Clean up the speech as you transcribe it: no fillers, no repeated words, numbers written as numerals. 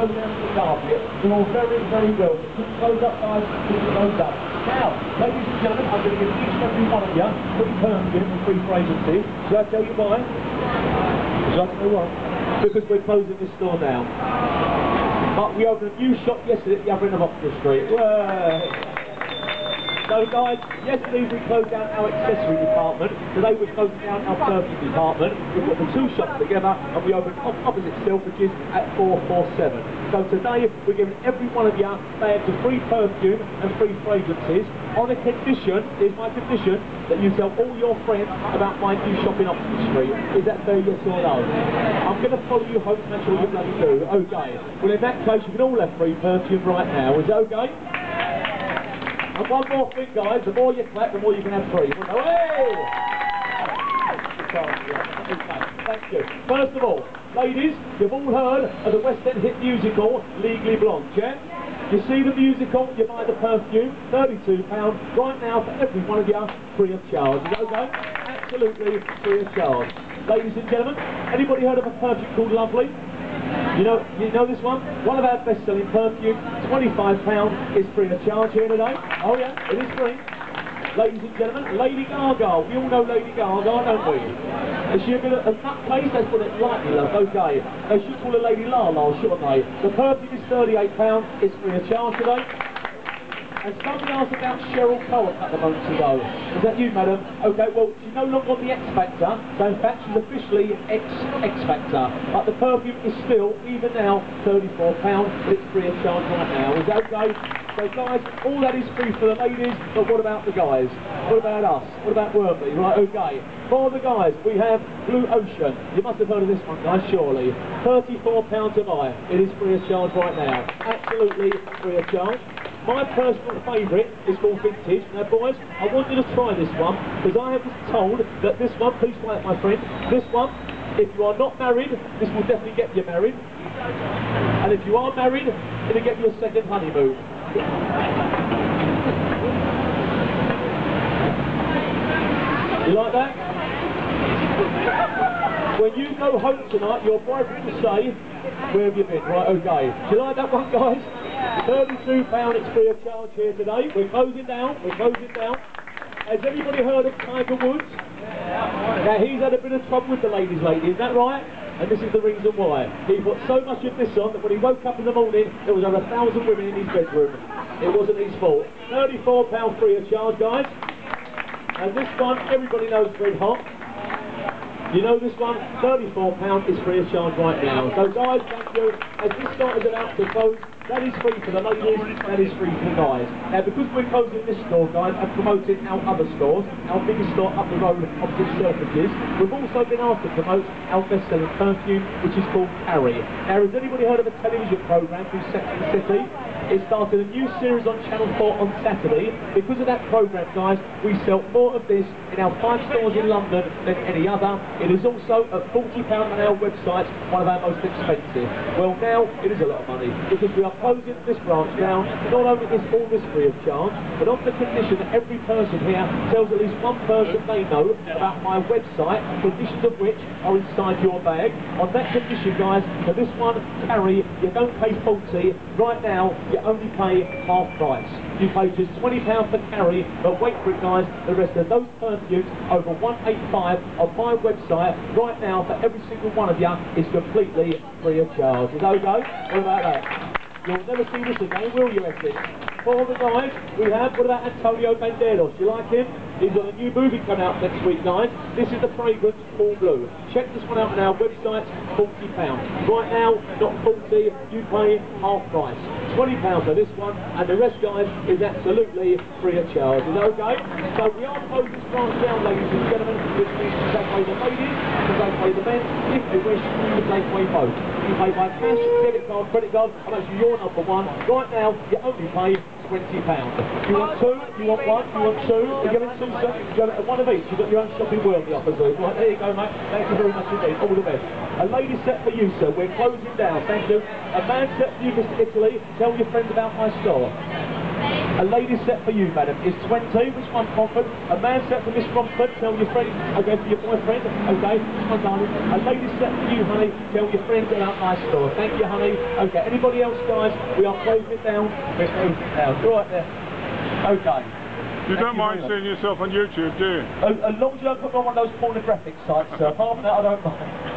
go down to the carpet. You're all very, very well. Keep your clothes up, guys. Keep your clothes up. Now, ladies and gentlemen, I'm going to give each and every one of you free perfume and free fragrances. Shall I tell you why? Shall I tell you why? Because we're closing this store down. But we opened a new shop yesterday at the other end of Oxford Street. So guys, yesterday we closed down our accessory department. Today we're closing down our perfume department. We put the two shops together and we opened opposite Selfridges at 447. So today we're giving every one of you bags of free perfume and free fragrances on a condition, here's my condition, that you tell all your friends about my new shop in Oxford Street. Is that fair, yes or no? I'm going to follow you home to make sure you bloody do. Okay. Well in that case you can all have free perfume right now. Is that okay? And one more thing, guys, the more you clap, the more you can have free. Hey! Thank you. First of all, ladies, you've all heard of the West End hit musical, Legally Blonde, yeah? You see the musical, you buy the perfume, £32, right now for every one of you, free of charge. Is that okay? Absolutely free of charge. Ladies and gentlemen, anybody heard of a perfume called Lovely? You know this one? One of our best-selling perfume, £25 is free of charge here today. Oh yeah, it is free. Ladies and gentlemen, Lady Gaga. We all know Lady Gaga, don't we? Is she a bit of a nutcase? Let's put it lightly, love. Okay. They should call her Lady La, shouldn't they? The perfume is £38, it's free of charge today. And somebody asked about Cheryl Cole a couple of months ago. Is that you, madam? Okay, well, she's no longer on the X Factor, so in fact she's officially X Factor. But the perfume is still, even now, £34, but it's free of charge right now. Is that okay? So guys, all that is free for the ladies, but what about the guys? What about us? What about Wormley? Right, okay. For the guys, we have Blue Ocean. You must have heard of this one, guys, surely. £34 a buy. It is free of charge right now. Absolutely free of charge. My personal favourite is called Vintage. Now boys, I want you to try this one, because I have been told that this one, please try it my friend, this one, if you are not married, this will definitely get you married. And if you are married, it'll get you a second honeymoon. You like that? When you go home tonight, your boyfriend will say, where have you been? Right, okay. Do you like that one, guys? £32, it's free of charge here today. We're closing down, Has anybody heard of Tiger Woods? Now, he's had a bit of trouble with the ladies lately, is that right? And this is the reason why. He put so much of this on that when he woke up in the morning, there was over 1,000 women in his bedroom. It wasn't his fault. £34 free of charge, guys. And this one, everybody knows Red Hot. You know this one, £34 is free of charge right now. So guys, thank you. As this site is about to close, that is free for the ladies, that is free for the guys. Now because we're closing this store, guys, and promoting our other stores, our biggest store up the road opposite Selfridges, we've also been asked to promote our best-selling perfume, which is called Carrie. Now has anybody heard of a television programme called Sex and the City? It started a new series on Channel 4 on Saturday. Because of that programme, guys, we sell more of this in our 5 stores in London than any other. It is also at £40 on our website, one of our most expensive. Well, now it is a lot of money because we are closing this branch down. Not only is all this free of charge, but on the condition that every person here tells at least one person they know about my website, conditions of which are inside your bag. On that condition, guys, for this one, Carrie, you don't pay 40. Right now, you only pay half price. You pay just £20 for Carrie, but wait for it, guys, the rest of those perfumes over 185 on my website right now for every single one of you is completely free of charge. Is that okay? What about that? You'll never see this again, will you, Essex? For the guys, we have, what about Antonio Banderas? You like him? He's got a new movie coming out next week, guys. This is the fragrance All Blue. Check this one out on our website, £40. Right now, not 40, you pay half price. £20 for this one, and the rest, guys, is absolutely free of charge. Is that okay? So we are closing this branch down, ladies and gentlemen, which means to take away the ladies, to take away the men. If you wish, to take away both. You pay by cash, debit card, credit card, and make sure you're number one. Right now, you only pay £20. You want two? You want one? You want two? You're giving two, sir? You're going one of each. You've got your own shopping world the offer, sir. Right, there you go, mate. Thank you very much indeed. All the best. A lady set for you, sir. We're closing down. Thank you. A man set for you, Mr. Italy. Tell your friends about my store. A lady set for you, madam, is 20, which one, Cromford? A man set for Miss Cromford, tell your friend, okay, for your boyfriend, okay, which one, darling? A lady set for you, honey, tell your friend about my store. Thank you, honey. Okay, anybody else, guys? We are closing it down. We're closing it down. You're right there. Okay. You don't mind seeing yourself on YouTube, do you? As long as you don't put me on one of those pornographic sites, sir. Apart from that, I don't mind.